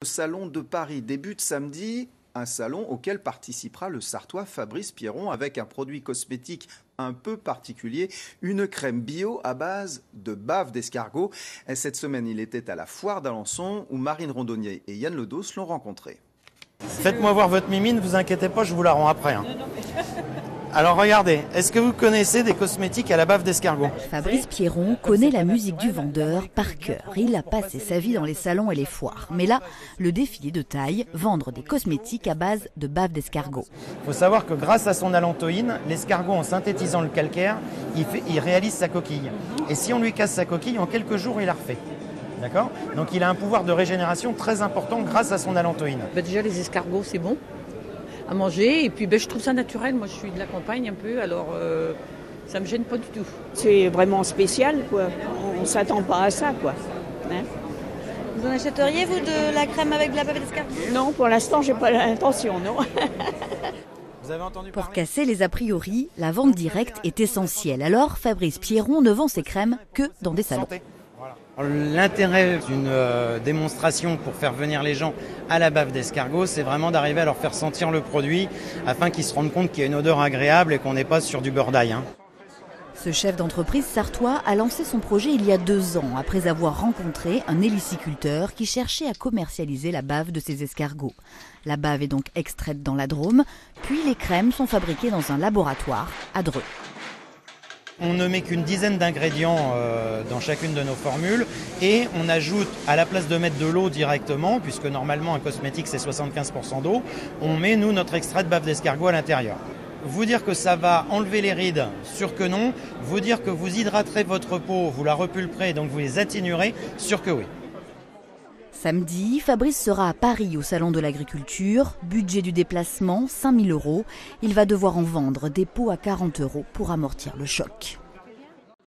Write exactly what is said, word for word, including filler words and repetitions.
Le salon de Paris débute samedi, un salon auquel participera le Sartois Fabrice Pierron avec un produit cosmétique un peu particulier, une crème bio à base de bave d'escargot. Cette semaine, il était à la foire d'Alençon où Marine Rondonnier et Yann Ledos l'ont rencontré. Faites-moi voir votre mimine, ne vous inquiétez pas, je vous la rends après. Hein. Alors regardez, est-ce que vous connaissez des cosmétiques à la bave d'escargot? Fabrice Pierron connaît la musique du vendeur par cœur. Il a passé sa vie dans les salons et les foires. Mais là, le défi est de taille, vendre des cosmétiques à base de bave d'escargot. Il faut savoir que grâce à son allantoïne, l'escargot, en synthétisant le calcaire, il, fait, il réalise sa coquille. Et si on lui casse sa coquille, en quelques jours, il la refait. D'accord? Donc il a un pouvoir de régénération très important grâce à son allantoïne. Bah déjà les escargots c'est bon à manger et puis ben, je trouve ça naturel. Moi je suis de la campagne un peu, alors euh, ça me gêne pas du tout. C'est vraiment spécial quoi, on ne s'attend pas à ça quoi. Hein? Vous en achèteriez vous de la crème avec de la bave d'escargot? Non, pour l'instant j'ai pas l'intention, non. Vous avez entendu Pour parler casser les a priori, la vente directe est essentielle. Alors Fabrice Pierron ne vend ses crèmes que dans des salons. L'intérêt d'une euh, démonstration pour faire venir les gens à la bave d'escargot, c'est vraiment d'arriver à leur faire sentir le produit afin qu'ils se rendent compte qu'il y a une odeur agréable et qu'on n'est pas sur du beurre d'ail. Hein. Ce chef d'entreprise sartois a lancé son projet il y a deux ans après avoir rencontré un héliciculteur qui cherchait à commercialiser la bave de ses escargots. La bave est donc extraite dans la Drôme, puis les crèmes sont fabriquées dans un laboratoire à Dreux. On ne met qu'une dizaine d'ingrédients euh, dans chacune de nos formules et on ajoute, à la place de mettre de l'eau directement, puisque normalement un cosmétique c'est soixante-quinze pour cent d'eau, on met nous notre extrait de bave d'escargot à l'intérieur. Vous dire que ça va enlever les rides, sûr que non. Vous dire que vous hydraterez votre peau, vous la repulperez, donc vous les atténuerez, sûr que oui. Samedi, Fabrice sera à Paris au Salon de l'Agriculture. Budget du déplacement, cinq mille euros. Il va devoir en vendre des pots à quarante euros pour amortir le choc.